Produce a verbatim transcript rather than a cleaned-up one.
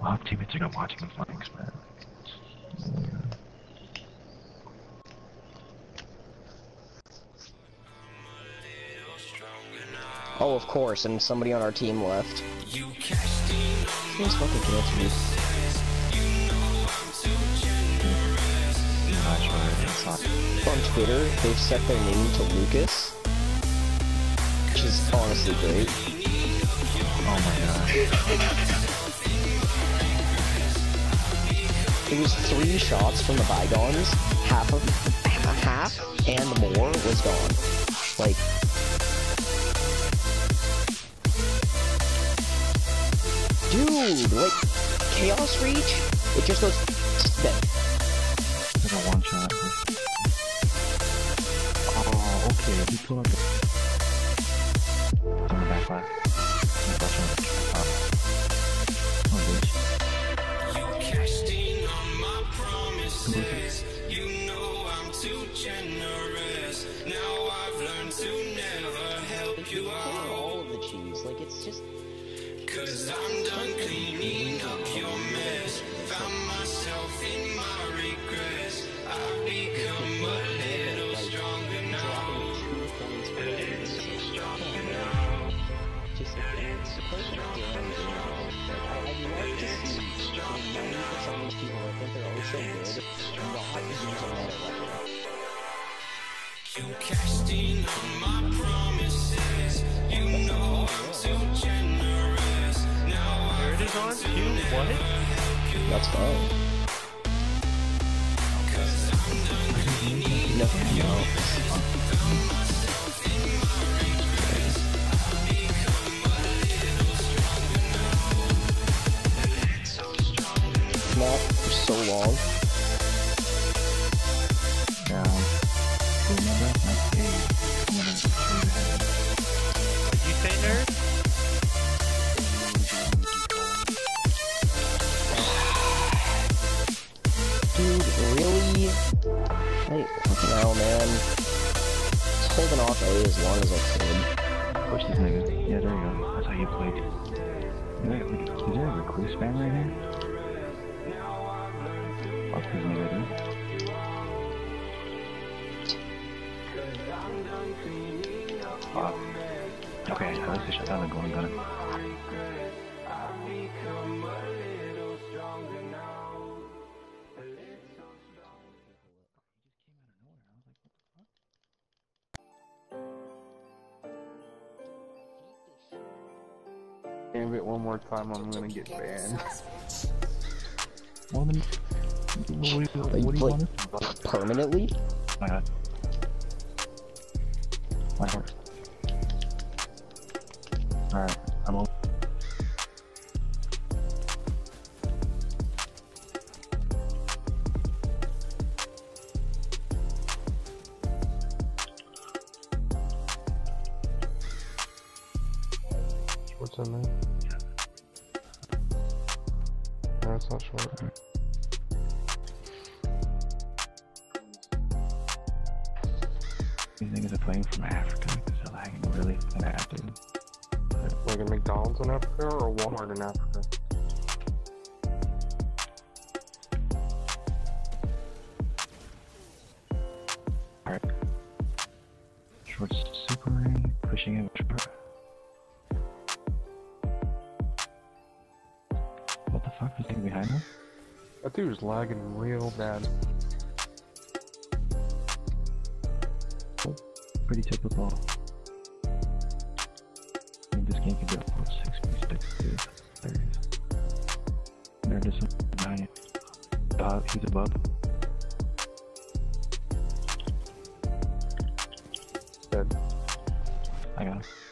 I'll have teammates are not watching the flanks, man. Yeah. Oh, of course, and somebody on our team left. Please fucking cancel me. On Twitter, they've set their name to Lucas, which is honestly great. Oh my god. It was three shots from the bygones, half of half and more was gone. Like, dude, like Chaos Reach, it just goes dead. There's a one shot. Oh, okay. He pulled up the... It's on the back left. Oh, bitch. You cashed in on my promises. You know I'm too generous. Now I've learned to never help you out. All of the cheese, like it's just... Cause I'm done cleaning up your mess. Found myself in my regrets. I've become a little stronger now. A little stronger now. Just like, it's supposed to be damn good. I'd love to see ninety percent of these people, I think they're always so good, not using that right. You cashed in on my promises. You know I'm too generous. Now I've It is on you, what? That's fine. No, no. Not for so long. Down. Remember? That's eight. What'd you say, nerd? Dude, really? Like, fucking hell, man. Just holding off A as long as I could. Push these niggas. Yeah, there you go. That's how you played. Is there, like, is there a recruit spam right here? Fuck these niggas, dude. Fuck. Okay, at least I shut down the golden gun. Damn it, one more time, I'm gonna get banned. Well, then, what do you, what do you Like, want? like, permanently? Oh my god. My heart. Alright, I'm on. What's in there? No, it's not short. These niggas are playing from Africa because they're lagging really bad, dude. Like a McDonald's in Africa or a Walmart in Africa? Alright. Short's super ring, pushing it with short. What the fuck is he behind us? That dude was lagging real bad. Pretty typical. I mean, this game can be up for six v six, dude. There he is. There, there's some behind you. Uh, he's above. Dead. I got him.